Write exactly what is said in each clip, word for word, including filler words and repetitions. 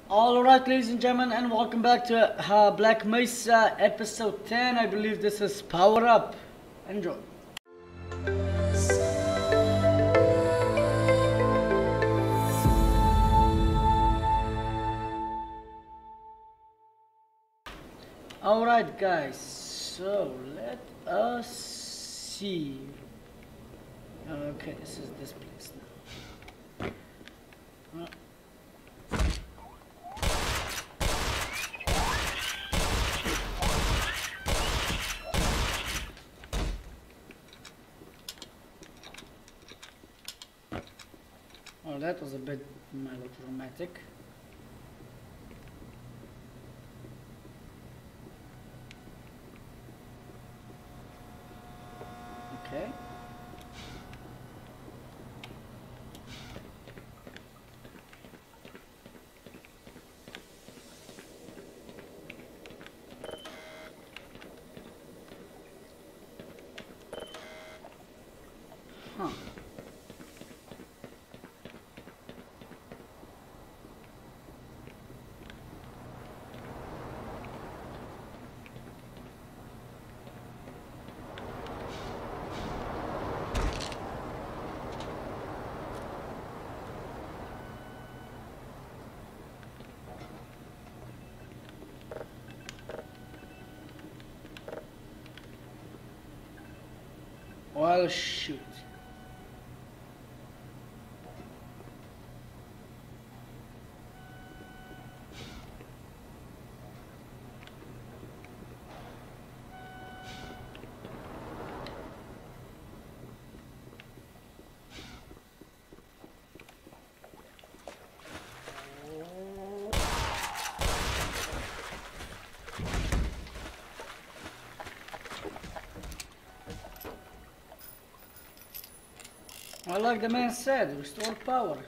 Alright, ladies and gentlemen, and welcome back to uh, Black Mesa episode ten. I believe this is Power Up. Enjoy. Alright, guys, so let us see. Okay, this is this place now. Uh, Oh, that was a bit melodramatic. Okay. Huh. Well, shoot. Well, like the man said, restore power.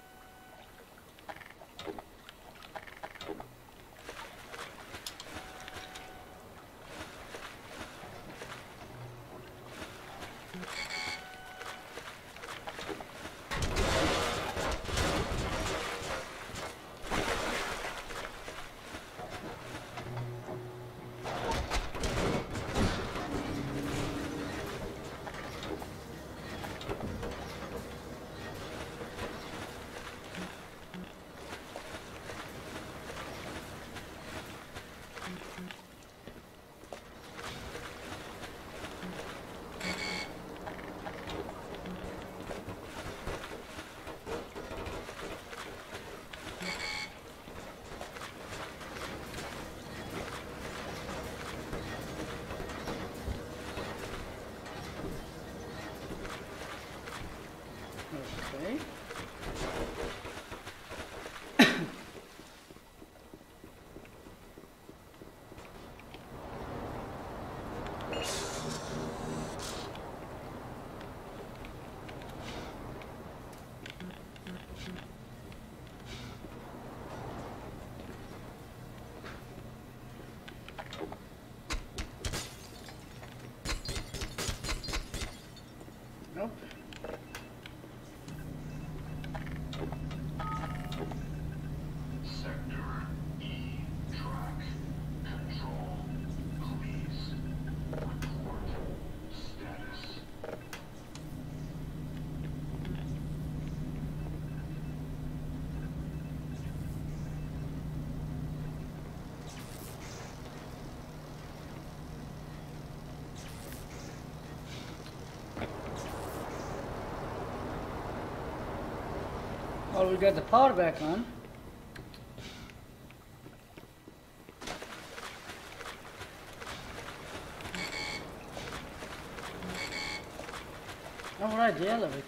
Okay. Nope. Sector E track control. Please report status. Well, we got the power back on. Alright, the elevator.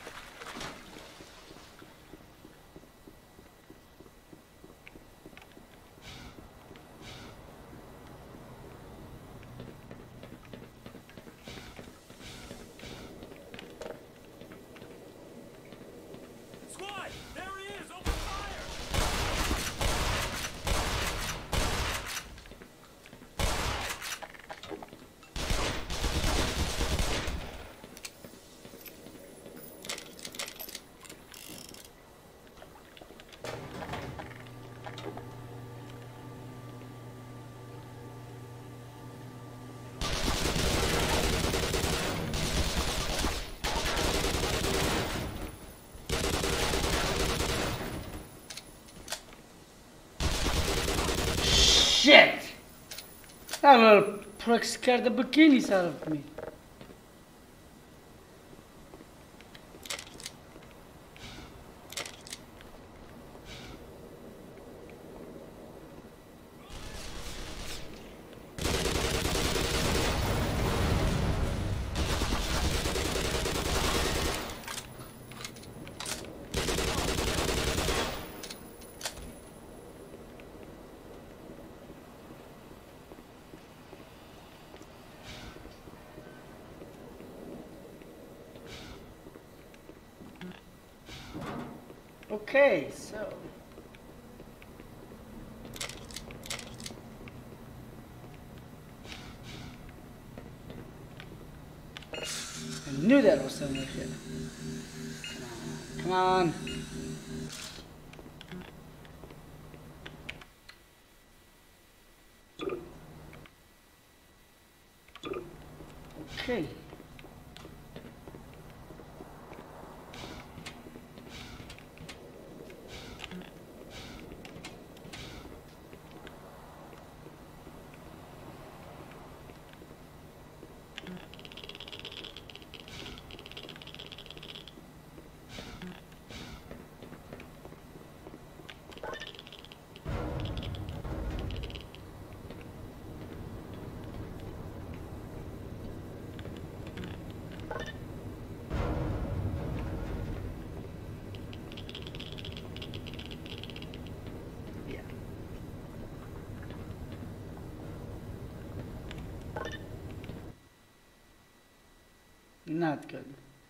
Squad, there he is! Open fire! shit! That little prick scared the bikinis out of me. Okay, so I knew that was somewhere here. Come on, come on. Okay. Not good.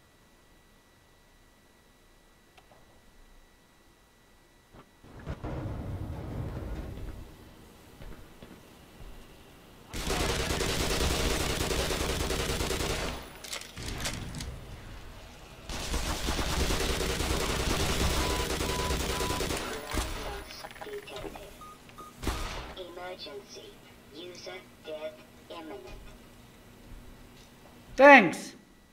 Emergency. User death imminent. Thanks.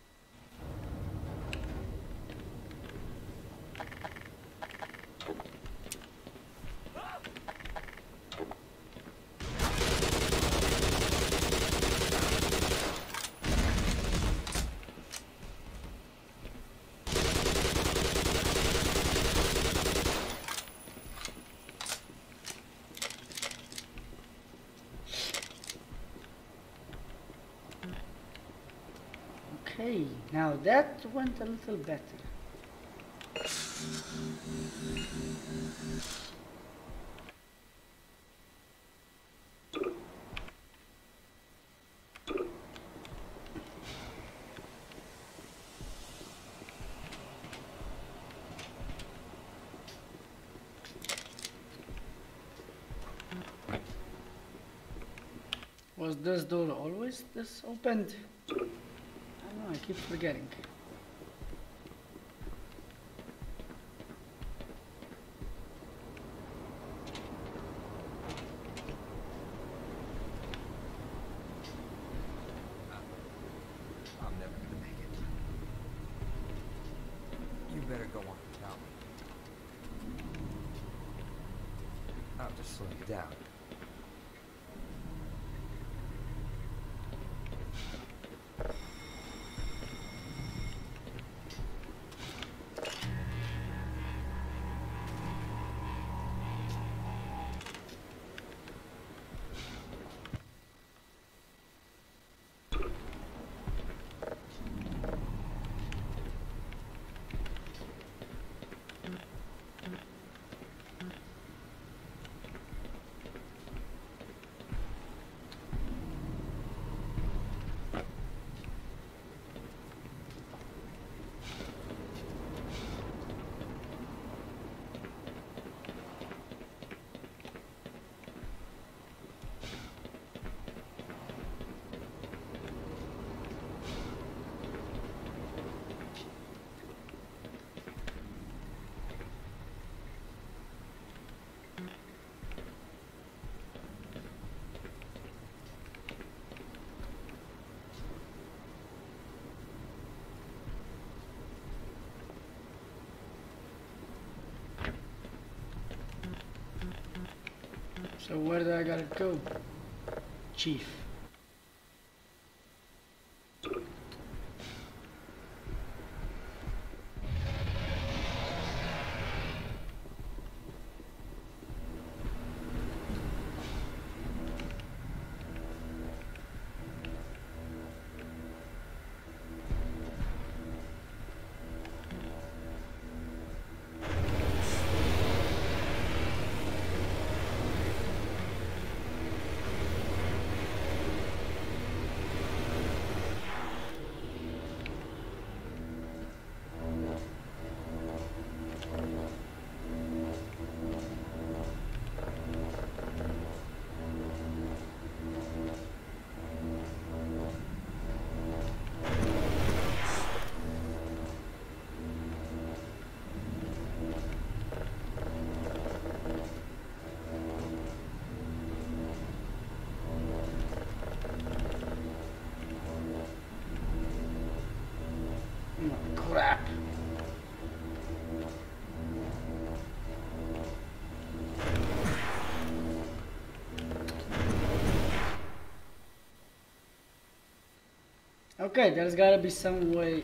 Okay, now that went a little better. Was this door always this opened? I don't know, I keep forgetting. I'm never gonna make it. You better go on without me. I'll just slow you down. So where do I gotta go? Chief. Crap. Okay, there's gotta be some way.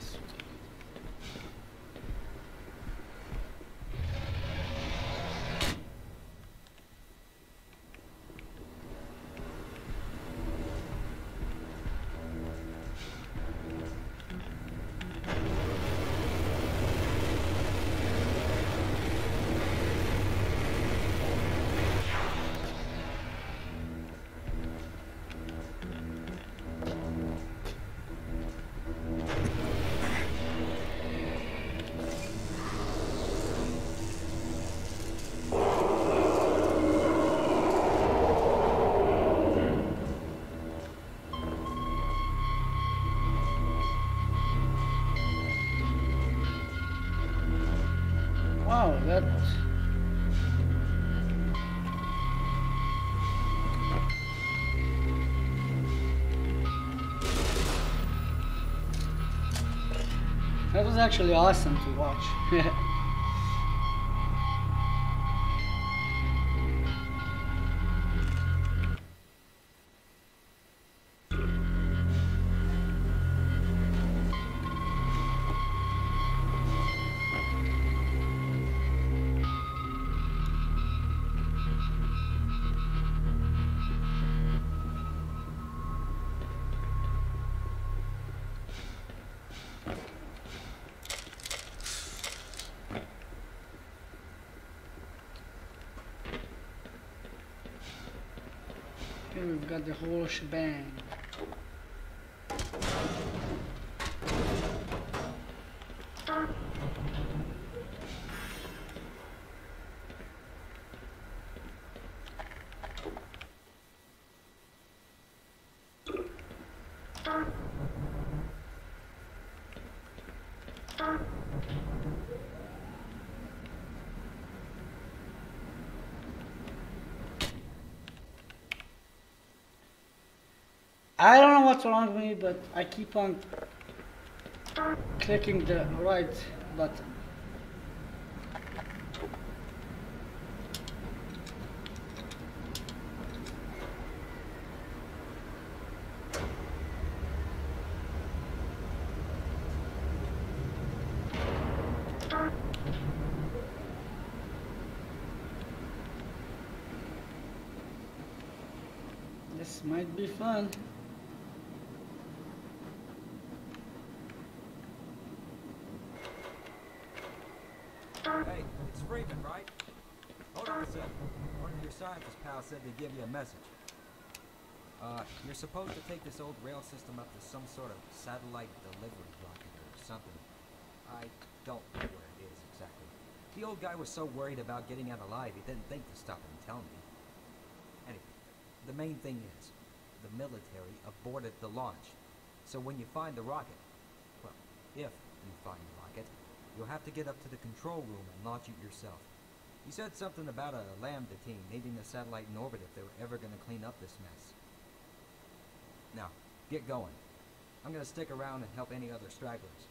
Wow, that. That was actually awesome to watch. Here we've got the whole shebang. I don't know what's wrong with me, but I keep on clicking the right button. This might be fun. Hey, it's Freeman, right? Hold on a second. One of your scientist pals said to give you a message. Uh, you're supposed to take this old rail system up to some sort of satellite delivery rocket or something. I don't know where it is exactly. The old guy was so worried about getting out alive, he didn't think to stop and tell me. Anyway, the main thing is, the military aborted the launch. So when you find the rocket, well, if you find the rocket, you'll have to get up to the control room and launch it yourself. He said something about a Lambda team needing a satellite in orbit if they were ever going to clean up this mess. Now, get going. I'm going to stick around and help any other stragglers.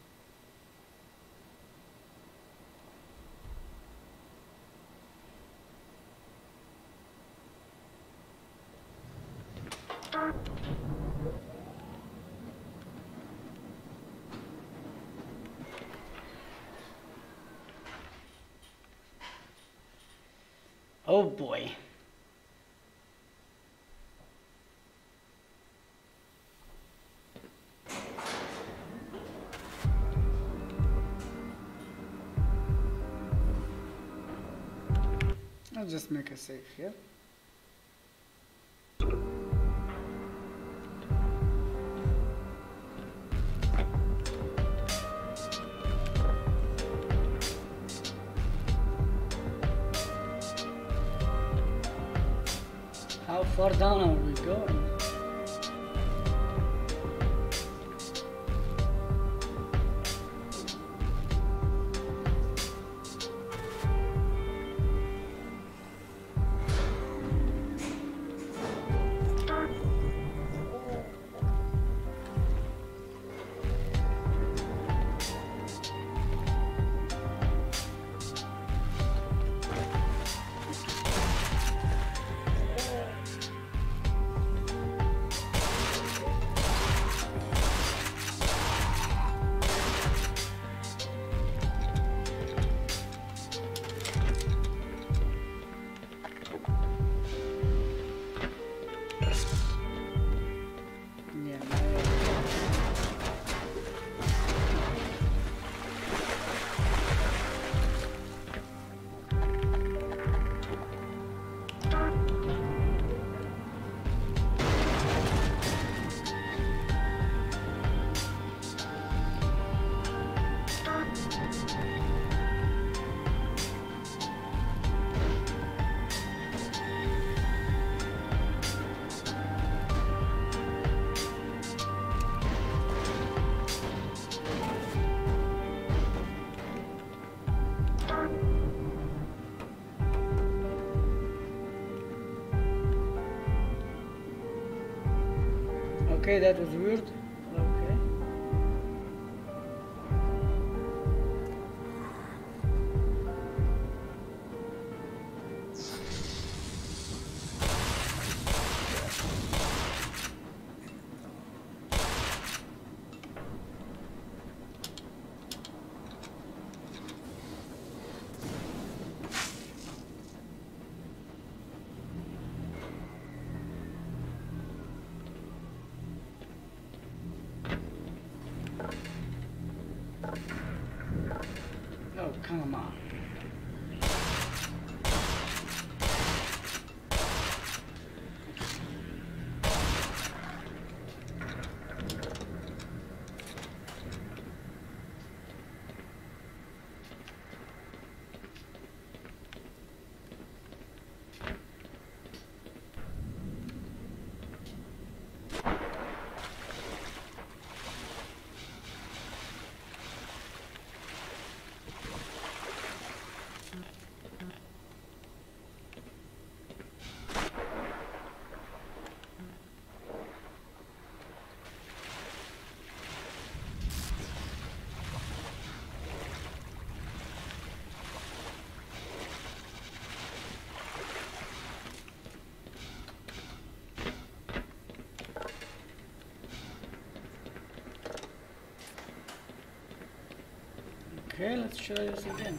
Oh boy. I'll just make a save here. How far down are we going? Okay, that was weird. Okay. Oh, come on. Okay, let's try this again.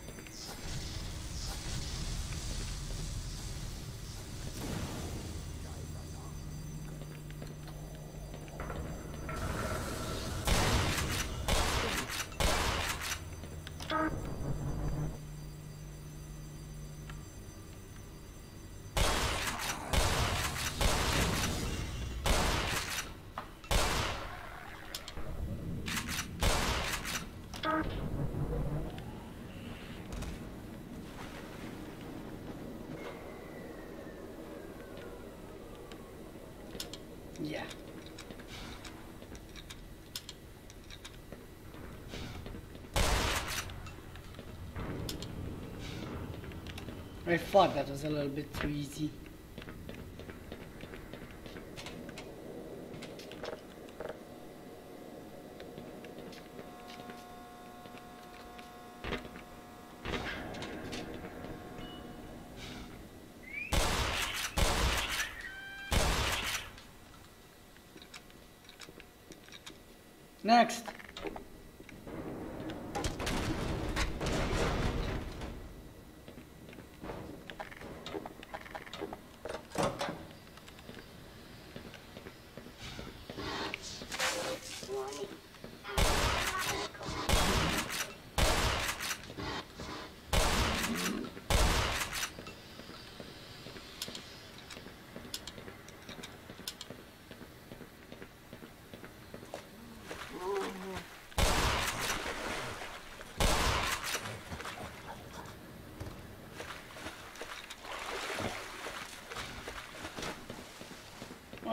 Yeah. I thought that was a little bit too easy. Next.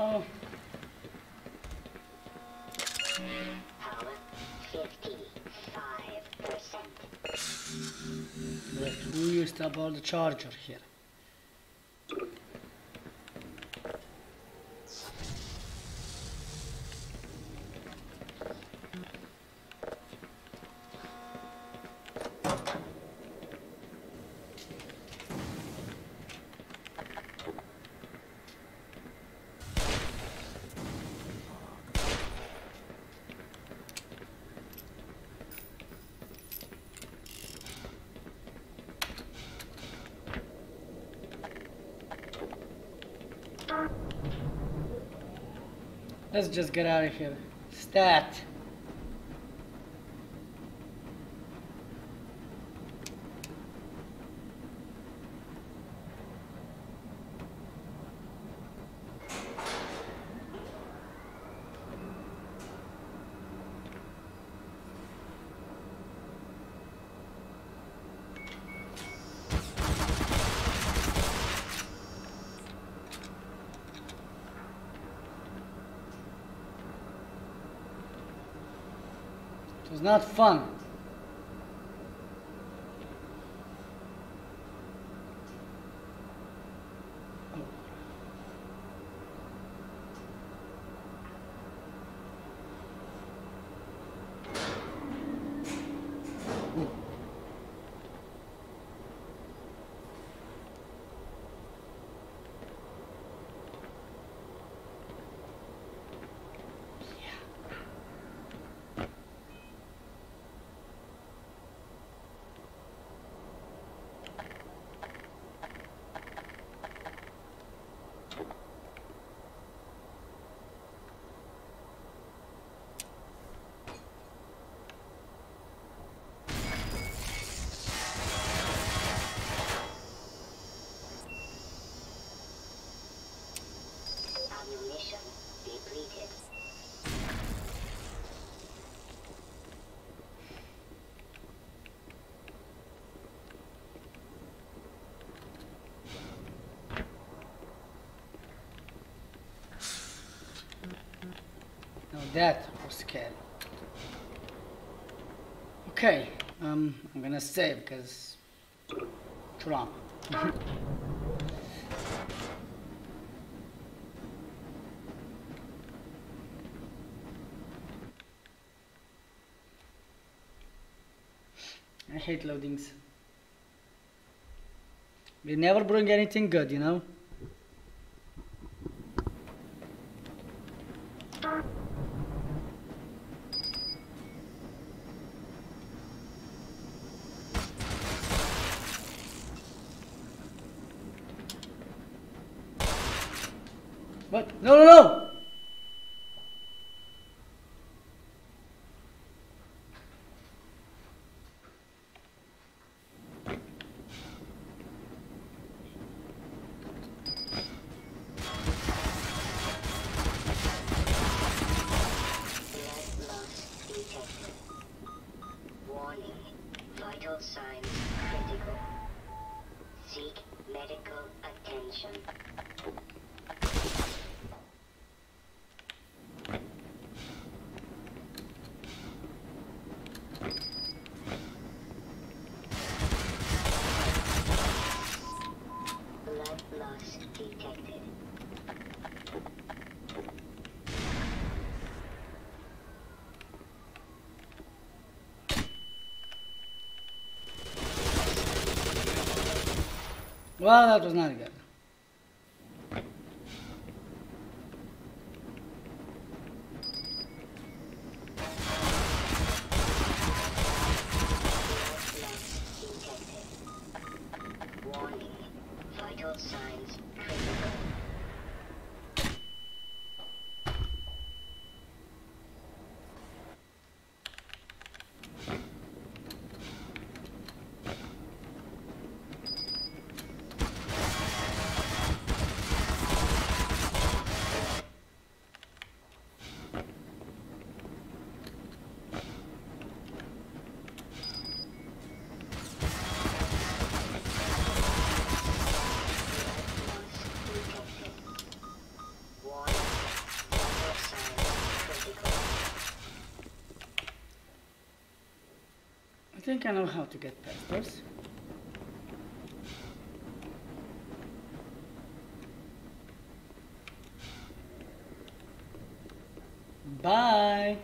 Oh. Power fifty-five percent. Wait, who used up all the charger here? Let's just get out of here. Stat. It was not fun. Ammunition depleted. Now that was scary. Okay, um, I'm gonna save because trauma. I hate loadings. They never bring anything good, you know? What? No, no, no! Blood loss detected. Warning. Vital signs critical. Seek medical attention. Blood loss detected. Well, that was not good. Warning. Vital signs critical. Loss think I know how to get past those. Bye.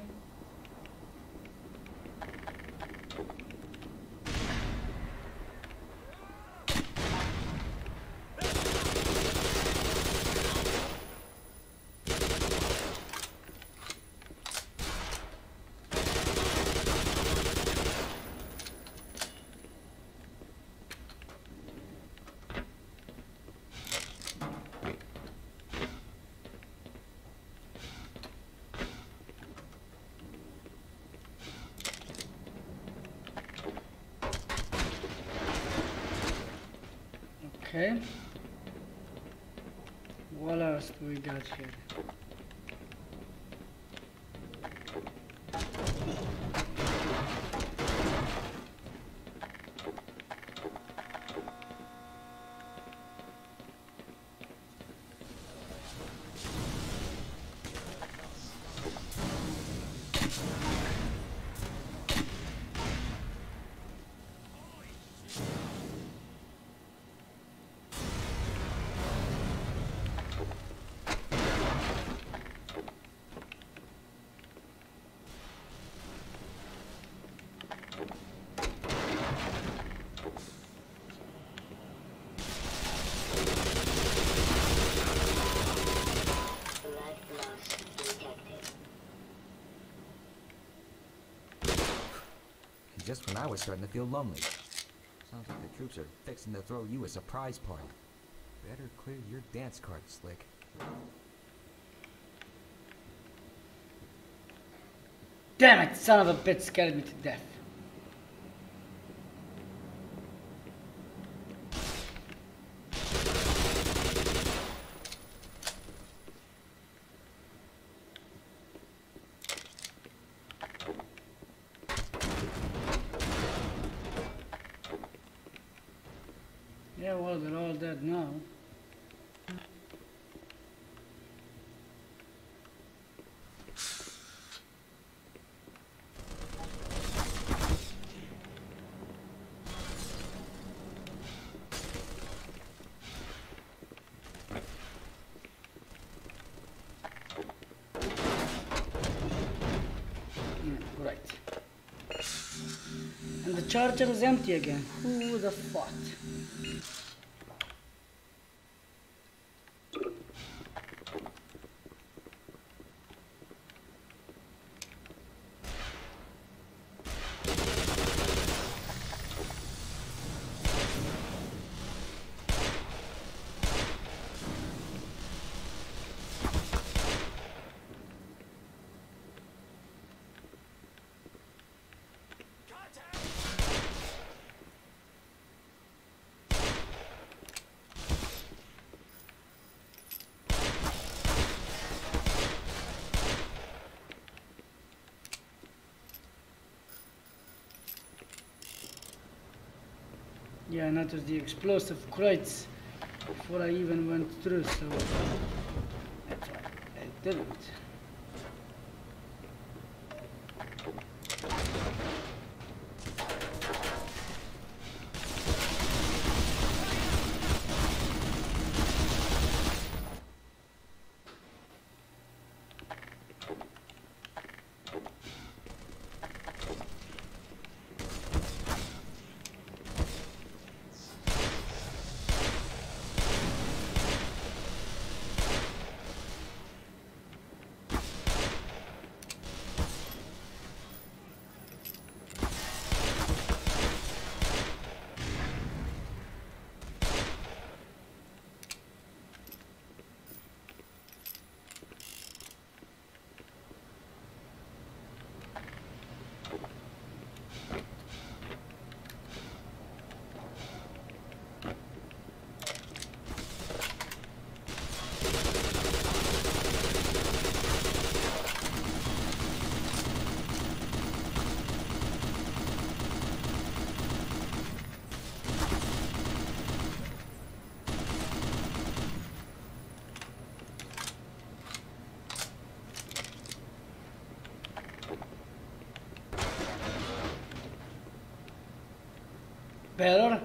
Okay. What else do we got here? Just when I was starting to feel lonely. Sounds like the troops are fixing to throw you a surprise party. Better clear your dance card, Slick. Damn it, son of a bitch scared me to death. Yeah, well, they're all dead now. Yeah, right. And the charger is empty again. Who the fuck? Yeah, I noticed the explosive crates before I even went through, so that's why I didn't. better.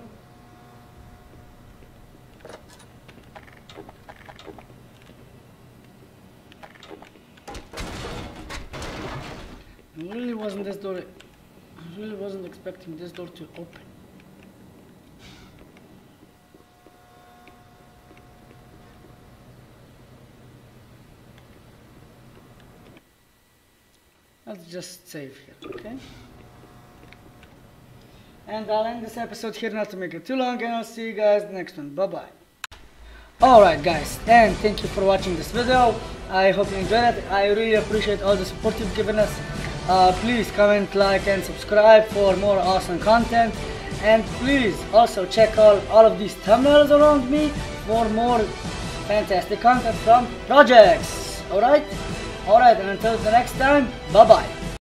I really wasn't this door. I really wasn't expecting this door to open. Let's just save here, okay? And I'll end this episode here not to make it too long, and I'll see you guys in the next one. Bye bye. Alright guys, and thank you for watching this video. I hope you enjoyed it. I really appreciate all the support you've given us. Uh, please comment, like and subscribe for more awesome content. And please also check out all of these thumbnails around me for more fantastic content from projects. Alright? Alright, and until the next time, bye bye.